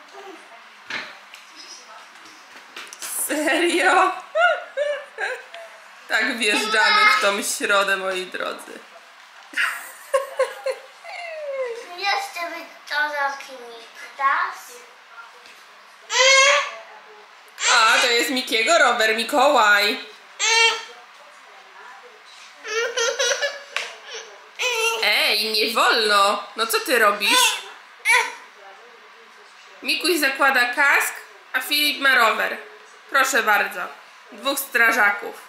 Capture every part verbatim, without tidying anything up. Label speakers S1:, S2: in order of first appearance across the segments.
S1: Serio? Tak wjeżdżamy w tą środę, moi drodzy.
S2: Jeszcze być to za kimś, tak?
S1: A, to jest Mikiego rower, Mikołaj. Ej, nie wolno. No co ty robisz? Mikuś zakłada kask, a Filip ma rower. Proszę bardzo. Dwóch strażaków.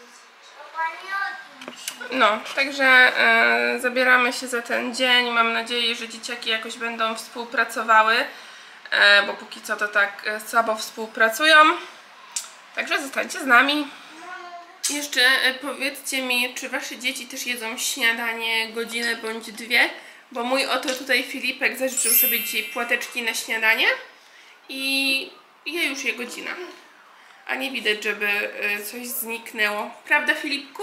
S1: No, także e, zabieramy się za ten dzień. Mam nadzieję, że dzieciaki jakoś będą współpracowały, e, bo póki co to tak e, słabo współpracują. Także zostańcie z nami. Jeszcze e, powiedzcie mi, czy wasze dzieci też jedzą śniadanie godzinę bądź dwie? Bo mój oto tutaj Filipek zażyczył sobie dzisiaj płateczki na śniadanie i je już je godzina. A nie widać, żeby e, coś zniknęło. Prawda, Filipku?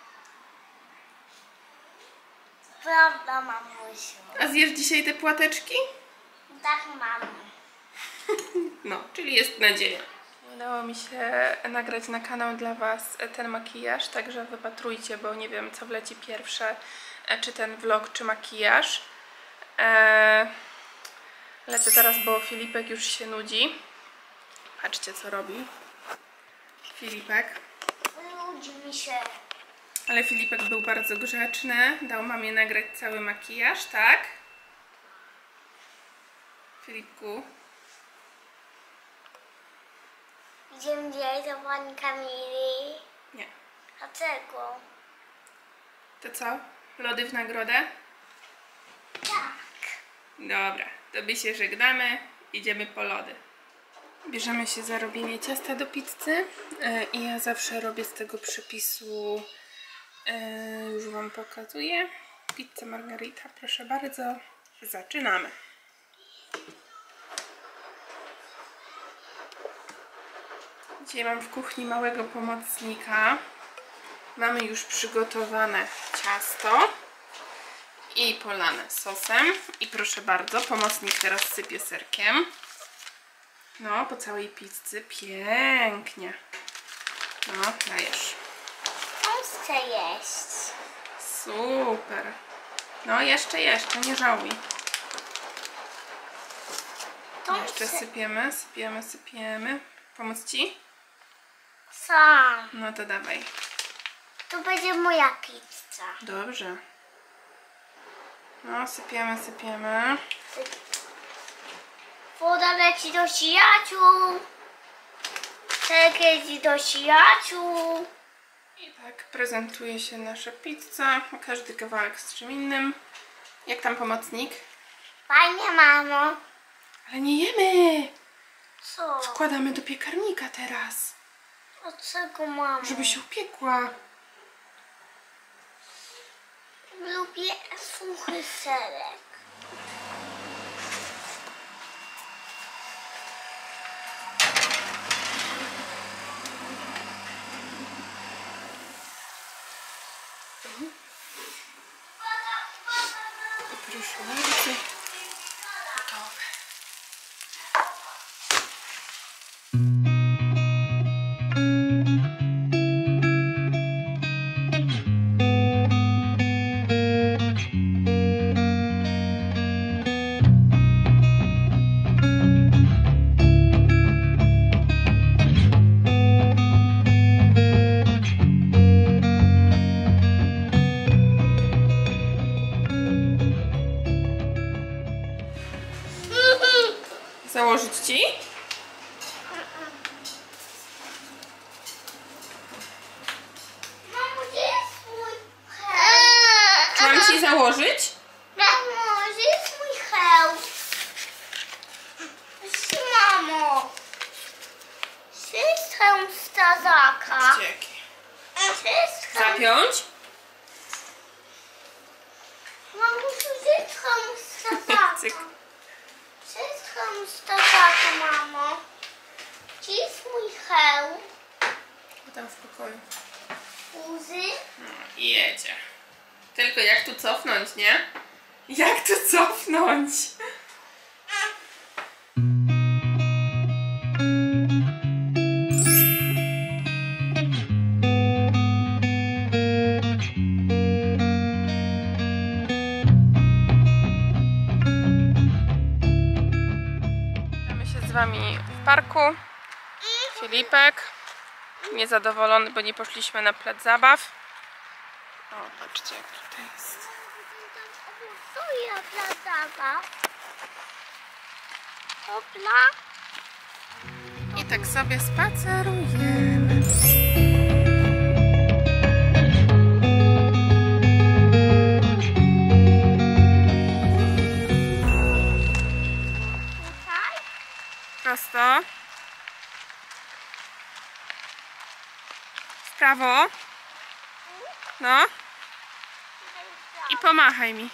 S2: Prawda, mamusiu.
S1: A zjesz dzisiaj te płateczki?
S2: Tak, mamo.
S1: No, czyli jest nadzieja. Udało mi się nagrać na kanał dla was ten makijaż, także wypatrujcie, bo nie wiem, co wleci pierwsze, czy ten vlog, czy makijaż. Eee, lecę teraz, bo Filipek już się nudzi. Patrzcie, co robi Filipek.
S2: Nudzi mi się.
S1: Ale Filipek był bardzo grzeczny, dał mamie nagrać cały makijaż, tak? Filipku?
S2: Idziemy dzisiaj do pani Kamili.
S1: Nie.
S2: Dlaczego?
S1: To co? Lody w nagrodę?
S2: Tak.
S1: Dobra, to my się żegnamy, idziemy po lody. Bierzemy się za robienie ciasta do pizzy yy, i ja zawsze robię z tego przepisu, yy, już wam pokazuję, pizzę margarita, proszę bardzo, zaczynamy. Dzisiaj mam w kuchni małego pomocnika. Mamy już przygotowane ciasto i polane sosem. I proszę bardzo, pomocnik teraz sypie serkiem. No, po całej pizzy. Pięknie. No, dajesz.
S2: Chcę jeść.
S1: Super. No, jeszcze, jeszcze, nie żałuj. Jeszcze sypiemy, sypiemy, sypiemy. Pomóc ci?
S2: Sam.
S1: No to dawaj.
S2: To będzie moja pizza.
S1: Dobrze. No, sypiemy, sypiemy.
S2: Woda leci do przyjaciół. Serek leci do przyjaciół.
S1: I tak prezentuje się nasza pizza. Każdy kawałek z czym innym. Jak tam pomocnik?
S2: Fajnie, mamo.
S1: Ale nie jemy!
S2: Co?
S1: Wkładamy do piekarnika teraz.
S2: Dlaczego, mamo?
S1: Żeby się upiekła.
S2: Lubię suchy serek.
S1: Proszę bardzo. Gotowe. Założyć ci?
S2: Mamo, gdzie jest mój hełm?
S1: Czy mam ci założyć?
S2: Mamo, gdzie jest mój hełm? Mamo, gdzie jest hełm strażaka?
S1: Dzięki.
S2: Gdzie jest hełm?
S1: Zapiąć?
S2: Mamo, gdzie jest hełm strażaka?
S1: Cyk.
S2: Gdzie jest hełm strażaka, mamo? Gdzie jest mój hełm?
S1: Tam w pokoju.
S2: Łzy?
S1: No i jedzie. Tylko jak tu cofnąć, nie? Jak tu cofnąć? z wami w parku. Filipek niezadowolony, bo nie poszliśmy na plac zabaw. O, patrzcie jak tutaj jest. I tak sobie spacerujemy. Prosto. W prawo. No. I pomachaj mi.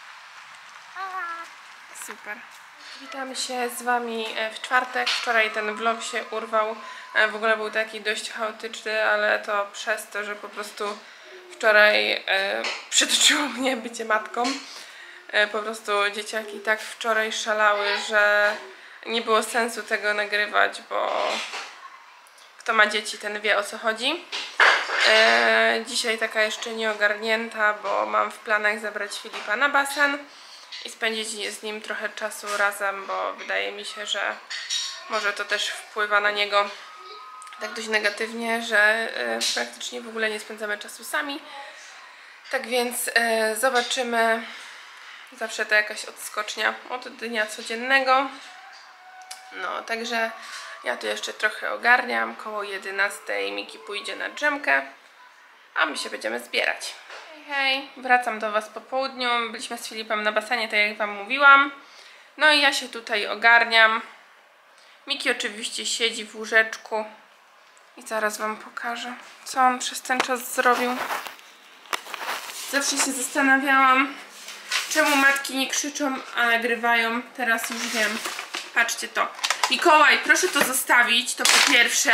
S1: Super. Witamy się z wami w czwartek. Wczoraj ten vlog się urwał. W ogóle był taki dość chaotyczny, ale to przez to, że po prostu wczoraj e, przytoczyło mnie bycie matką. E, po prostu dzieciaki tak wczoraj szalały, że nie było sensu tego nagrywać, bo kto ma dzieci, ten wie, o co chodzi. E, dzisiaj taka jeszcze nieogarnięta, bo mam w planach zabrać Filipa na basen i spędzić z nim trochę czasu razem, bo wydaje mi się, że może to też wpływa na niego tak dość negatywnie, że e, praktycznie w ogóle nie spędzamy czasu sami. Tak więc e, zobaczymy. Zawsze to jakaś odskocznia od dnia codziennego. No, także ja tu jeszcze trochę ogarniam. Koło jedenastej Miki pójdzie na drzemkę, a my się będziemy zbierać. Hej, hej, wracam do was po południu. Byliśmy z Filipem na basenie, tak jak wam mówiłam. No i ja się tutaj ogarniam. Miki oczywiście siedzi w łóżeczku i zaraz wam pokażę, co on przez ten czas zrobił. Zawsze się zastanawiałam, czemu matki nie krzyczą, a nagrywają. Teraz już wiem. Patrzcie to. Mikołaj, proszę to zostawić, to po pierwsze.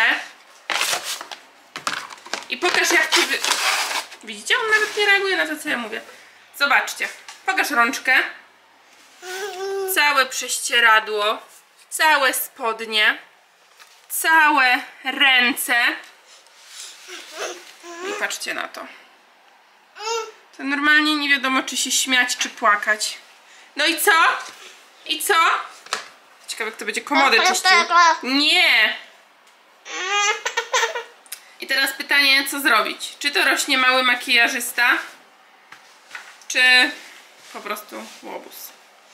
S1: I pokaż, jak ty wy... Widzicie? On nawet nie reaguje na to, co ja mówię. Zobaczcie. Pokaż rączkę. Całe prześcieradło. Całe spodnie. Całe ręce. I patrzcie na to. To normalnie nie wiadomo, czy się śmiać, czy płakać. No i co? I co? Ciekawe, kto będzie komodę czyścił. Nie! I teraz pytanie, co zrobić? Czy to rośnie mały makijażysta? Czy po prostu łobuz?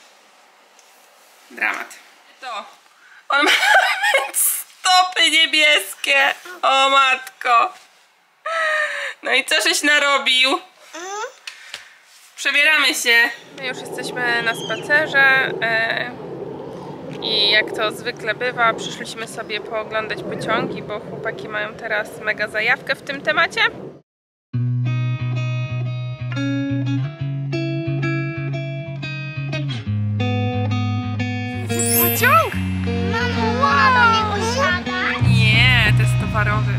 S1: Dramat. To. On ma stopy niebieskie. O matko. No i co żeś narobił? Przebieramy się. My już jesteśmy na spacerze. I jak to zwykle bywa, przyszliśmy sobie pooglądać pociągi, bo chłopaki mają teraz mega zajawkę w tym temacie. Pociąg?
S2: Mamo, wow! Nie usiada?
S1: Nie, to jest towarowy.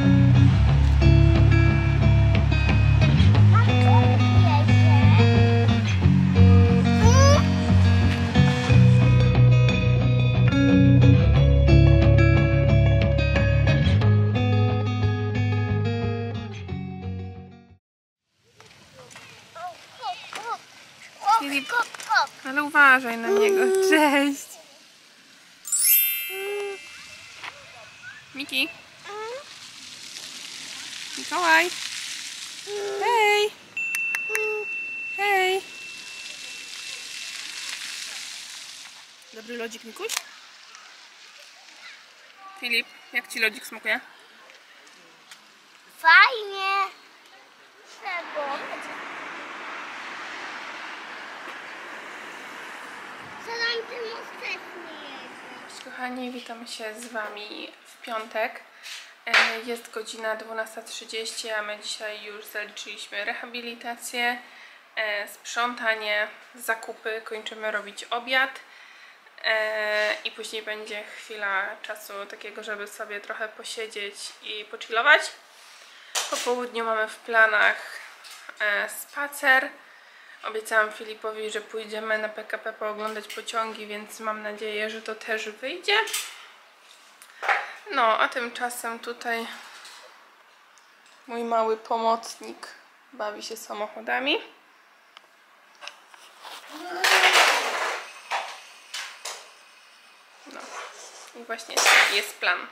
S1: Filip, ale uważaj na niego. Cześć! Miki! Mikołaj! Hej! Hej! Dobry lodzik, Mikuś? Filip, jak ci lodzik smakuje?
S2: Fajnie. Czego? Zadam tym ostatni.
S1: Cześć kochani, witam się z wami w piątek. Jest godzina dwunasta trzydzieści, a my dzisiaj już zaliczyliśmy rehabilitację, sprzątanie, zakupy, kończymy robić obiad i później będzie chwila czasu takiego, żeby sobie trochę posiedzieć i pochillować. Po południu mamy w planach spacer. Obiecałam Filipowi, że pójdziemy na P K P pooglądać pociągi, więc mam nadzieję, że to też wyjdzie. No, a tymczasem tutaj mój mały pomocnik bawi się samochodami. No i właśnie taki jest plan.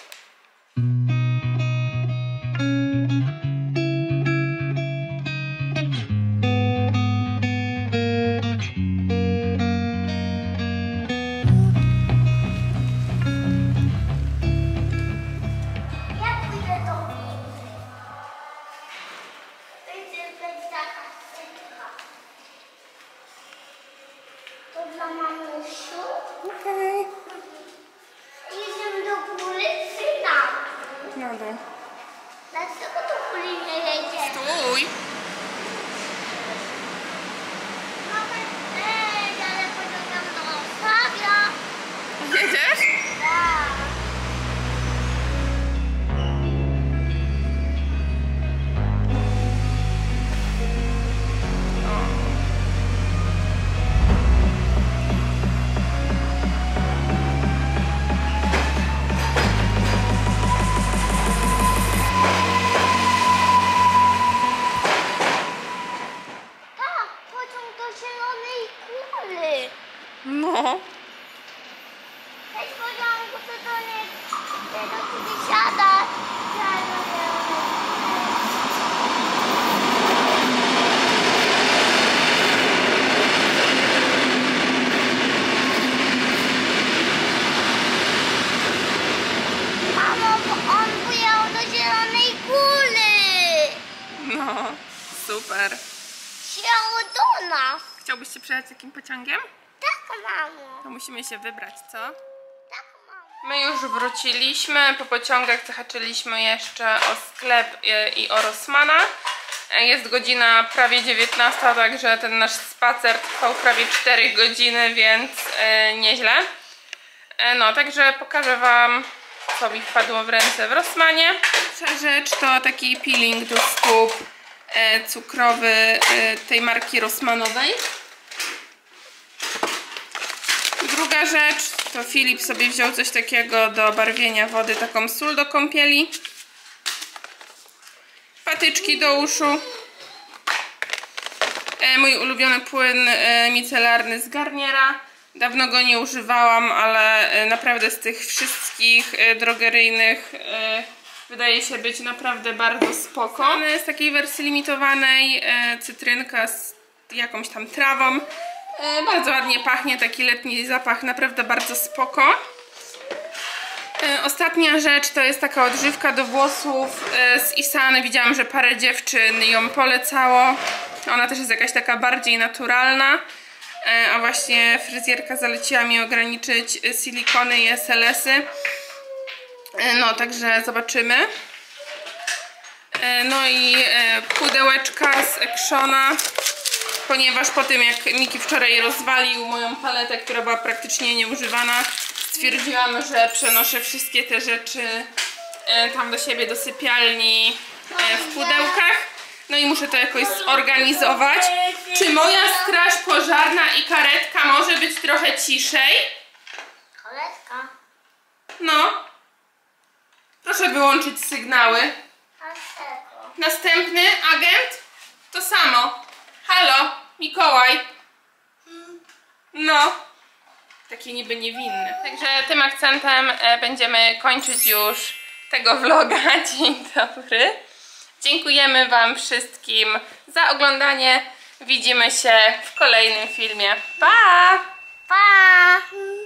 S2: Dla mamusiu.
S1: Okej.
S2: Jedziemy do góry czy na dół?
S1: Na dół.
S2: Dlaczego do góry nie jedziemy?
S1: Stój!
S2: Mama, ej, ale pociągam do Wrocławia.
S1: Jedziesz?
S2: Tak. Tak, pociąg do zielonej kuli.
S1: No.
S2: Weź pociągu, to do nie... Do kiedy siada. Ja do zielonej kuli. Mamo, bo on pojechał do zielonej kuli.
S1: No, super.
S2: Siało do nas.
S1: Chciałbyś się przejechać takim pociągiem?
S2: Tak, mamo.
S1: To musimy się wybrać, co?
S2: Tak, mamo.
S1: My już wróciliśmy, po pociągach zahaczyliśmy jeszcze o sklep i, i o Rossmana. Jest godzina prawie dziewiętnasta, także ten nasz spacer trwał prawie cztery godziny, więc e, nieźle. E, no, także pokażę Wam, co mi wpadło w ręce w Rossmanie. Pierwsza rzecz to taki peeling do stóp e, cukrowy e, tej marki Rossmanowej. Druga rzecz to Filip sobie wziął coś takiego do barwienia wody, taką sól do kąpieli. Patyczki do uszu. E, mój ulubiony płyn e, micelarny z Garniera. Dawno go nie używałam, ale e, naprawdę z tych wszystkich e, drogeryjnych e, wydaje się być naprawdę bardzo spoko. Z takiej wersji limitowanej e, cytrynka z jakąś tam trawą. E, bardzo ładnie pachnie, taki letni zapach, naprawdę bardzo spoko. E, ostatnia rzecz to jest taka odżywka do włosów e, z Isany. Widziałam, że parę dziewczyn ją polecało. Ona też jest jakaś taka bardziej naturalna. E, a właśnie fryzjerka zaleciła mi ograniczyć silikony i S L S-y. E, no, także zobaczymy. E, no i e, pudełeczka z Actiona. Ponieważ po tym, jak Miki wczoraj rozwalił moją paletę, która była praktycznie nieużywana, stwierdziłam, że przenoszę wszystkie te rzeczy e, tam do siebie, do sypialni e, w pudełkach. No i muszę to jakoś zorganizować. Czy moja straż pożarna i karetka może być trochę ciszej?
S2: Koletka.
S1: No. Proszę wyłączyć sygnały.
S2: Dlaczego?
S1: Następny agent? To samo. Halo, Mikołaj. No. Taki niby niewinny. Także tym akcentem e, będziemy kończyć już tego vloga. Dzień dobry. Dziękujemy Wam wszystkim za oglądanie. Widzimy się w kolejnym filmie. Pa!
S2: Pa!